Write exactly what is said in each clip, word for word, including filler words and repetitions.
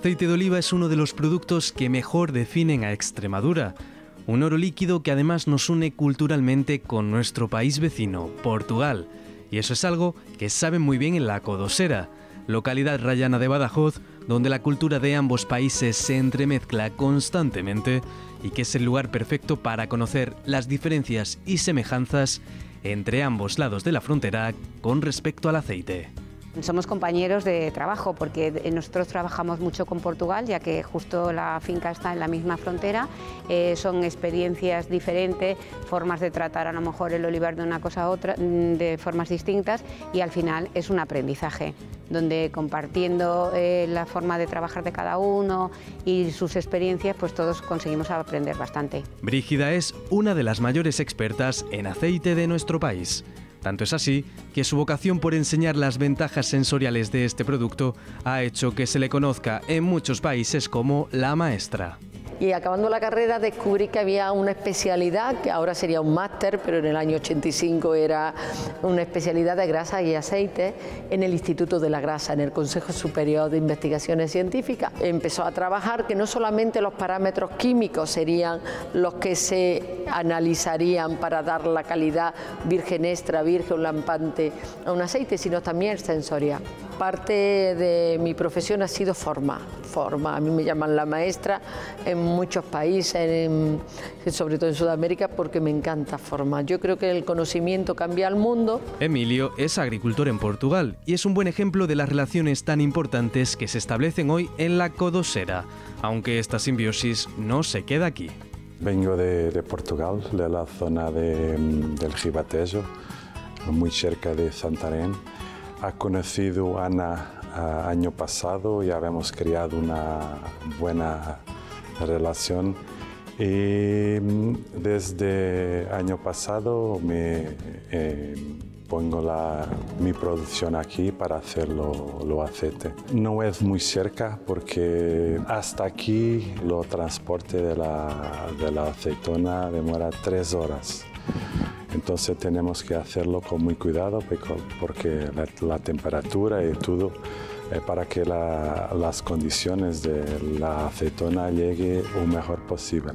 aceite de oliva es uno de los productos que mejor definen a Extremadura. Un oro líquido que además nos une culturalmente con nuestro país vecino, Portugal. Y eso es algo que saben muy bien en La Codosera, localidad rayana de Badajoz, donde la cultura de ambos países se entremezcla constantemente y que es el lugar perfecto para conocer las diferencias y semejanzas entre ambos lados de la frontera con respecto al aceite. Somos compañeros de trabajo porque nosotros trabajamos mucho con Portugal, ya que justo la finca está en la misma frontera. Eh, son experiencias diferentes, formas de tratar a lo mejor el olivar de una cosa a otra, de formas distintas, y al final es un aprendizaje, donde compartiendo eh, la forma de trabajar de cada uno y sus experiencias, pues todos conseguimos aprender bastante. Brígida es una de las mayores expertas en aceite de nuestro país. Tanto es así que su vocación por enseñar las ventajas sensoriales de este producto ha hecho que se le conozca en muchos países como la maestra. Y acabando la carrera descubrí que había una especialidad, que ahora sería un máster, pero en el año ochenta y cinco era una especialidad de grasa y aceite en el Instituto de la Grasa, en el Consejo Superior de Investigaciones Científicas. Empezó a trabajar que no solamente los parámetros químicos serían los que se analizarían para dar la calidad virgen extra, virgen o lampante a un aceite, sino también sensorial. Parte de mi profesión ha sido forma, forma. A mí me llaman la maestra en muchos países, en, sobre todo en Sudamérica, porque me encanta formar. Yo creo que el conocimiento cambia el mundo. Emilio es agricultor en Portugal y es un buen ejemplo de las relaciones tan importantes que se establecen hoy en La Codosera, aunque esta simbiosis no se queda aquí. Vengo de, de Portugal, de la zona de, del Ribatejo, muy cerca de Santarém. Ha conocido a Ana uh, año pasado y habíamos creado una buena relación. Y desde año pasado me eh, pongo la, mi producción aquí para hacerlo lo aceite. No es muy cerca porque hasta aquí lo transporte de la, de la aceituna demora tres horas. Entonces tenemos que hacerlo con muy cuidado porque la, la temperatura y todo eh, para que la, las condiciones de la aceituna llegue lo mejor posible.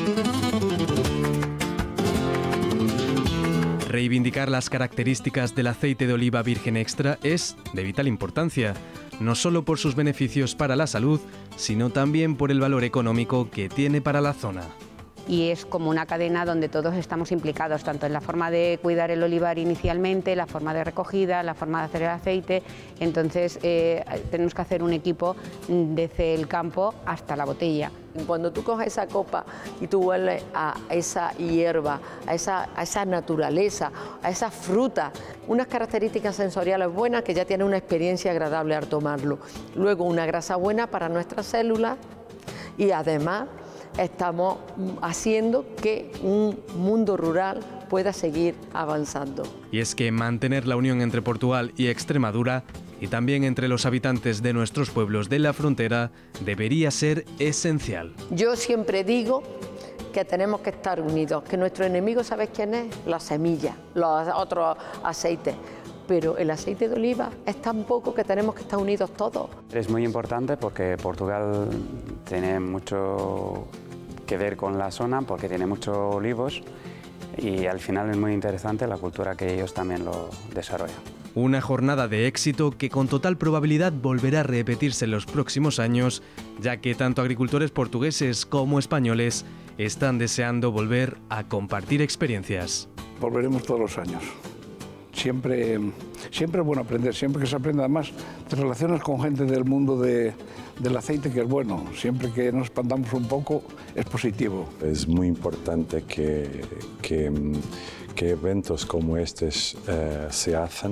Reivindicar las características del aceite de oliva virgen extra es de vital importancia, no solo por sus beneficios para la salud, sino también por el valor económico que tiene para la zona. Y es como una cadena donde todos estamos implicados, tanto en la forma de cuidar el olivar inicialmente, la forma de recogida, la forma de hacer el aceite. Entonces eh, tenemos que hacer un equipo desde el campo hasta la botella. Cuando tú coges esa copa y tú hueles a esa hierba, a esa, a esa naturaleza, a esa fruta, unas características sensoriales buenas que ya tienen una experiencia agradable al tomarlo. Luego una grasa buena para nuestras células y además estamos haciendo que un mundo rural pueda seguir avanzando. Y es que mantener la unión entre Portugal y Extremadura y también entre los habitantes de nuestros pueblos de la frontera debería ser esencial. Yo siempre digo que tenemos que estar unidos, que nuestro enemigo, ¿sabes quién es? La semilla, los otros aceites. Pero el aceite de oliva es tan poco que tenemos que estar unidos todos. Es muy importante porque Portugal tiene mucho que ver con la zona, porque tiene muchos olivos y al final es muy interesante la cultura que ellos también lo desarrollan. Una jornada de éxito que con total probabilidad volverá a repetirse en los próximos años, ya que tanto agricultores portugueses como españoles están deseando volver a compartir experiencias. Volveremos todos los años. Siempre, siempre es bueno aprender, siempre que se aprende. Además, te relacionas con gente del mundo de, del aceite, que es bueno. Siempre que nos expandamos un poco, es positivo. Es muy importante que, que, que eventos como estos eh, se hacen.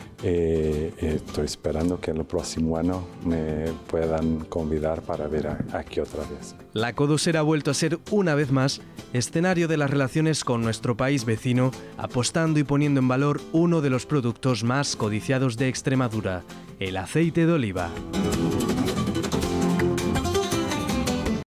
Eh, estoy esperando que el próximo año me puedan convidar para ver aquí otra vez. La Codosera ha vuelto a ser una vez más escenario de las relaciones con nuestro país vecino, apostando y poniendo en valor uno de los productos más codiciados de Extremadura, el aceite de oliva.